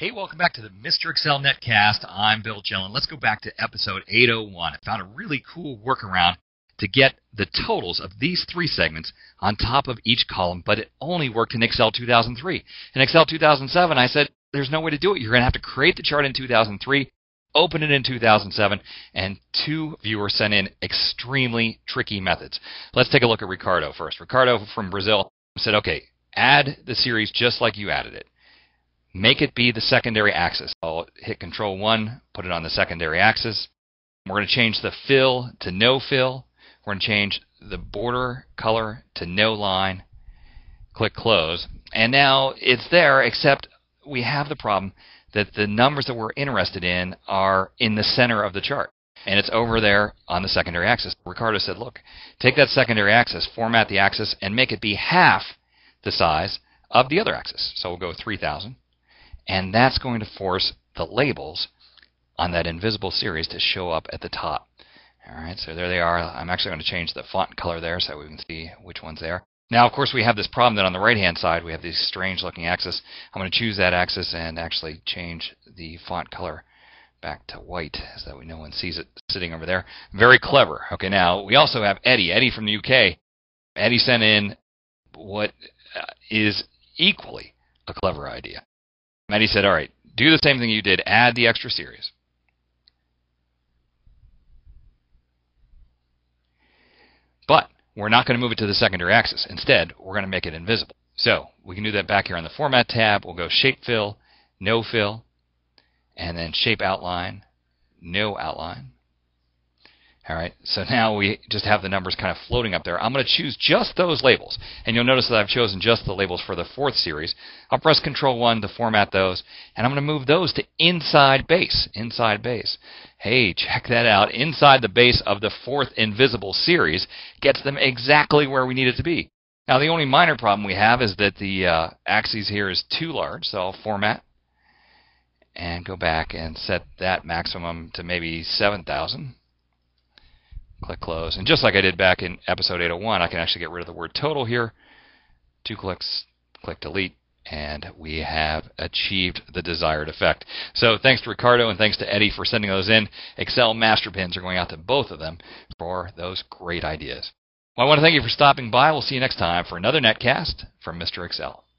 Hey, welcome back to the Mr. Excel Netcast. I'm Bill Gillen. Let's go back to episode 801. I found a really cool workaround to get the totals of these three segments on top of each column, but it only worked in Excel 2003. In Excel 2007, I said, there's no way to do it. You're going to have to create the chart in 2003, open it in 2007, and two viewers sent in extremely tricky methods. Let's take a look at Ricardo first. Ricardo from Brazil said, okay, add the series just like you added it. Make it be the secondary axis. I'll hit Control 1, put it on the secondary axis. We're going to change the fill to no fill. We're going to change the border color to no line. Click Close. And now it's there, except we have the problem that the numbers that we're interested in are in the center of the chart. And it's over there on the secondary axis. Ricardo said, look, take that secondary axis, format the axis, and make it be half the size of the other axis. So we'll go 3,000. And that's going to force the labels on that invisible series to show up at the top. All right, so there they are. I'm actually going to change the font color there so we can see which ones they are. Now, of course, we have this problem that on the right-hand side, we have these strange-looking axes. I'm going to choose that axis and actually change the font color back to white so that no one sees it sitting over there. Very clever. Okay, now, we also have Eddie. Eddie from the UK. Eddie sent in what is equally a clever idea. And he said, all right, do the same thing you did. Add the extra series. But we're not going to move it to the secondary axis. Instead, we're going to make it invisible. So we can do that back here on the Format tab. We'll go Shape Fill, No Fill, and then Shape Outline, No Outline. All right, so now we just have the numbers kind of floating up there. I'm going to choose just those labels, and you'll notice that I've chosen just the labels for the fourth series. I'll press Control 1 to format those, and I'm going to move those to inside base. Inside base. Hey, check that out. Inside the base of the fourth invisible series gets them exactly where we need it to be. Now, the only minor problem we have is that the axis here is too large, so I'll format and go back and set that maximum to maybe 7,000. Click Close. And just like I did back in episode 801, I can actually get rid of the word total here. 2 clicks, click Delete, and we have achieved the desired effect. So thanks to Ricardo and thanks to Eddie for sending those in. Excel Master Pins are going out to both of them for those great ideas. Well, I want to thank you for stopping by. We'll see you next time for another netcast from Mr. Excel.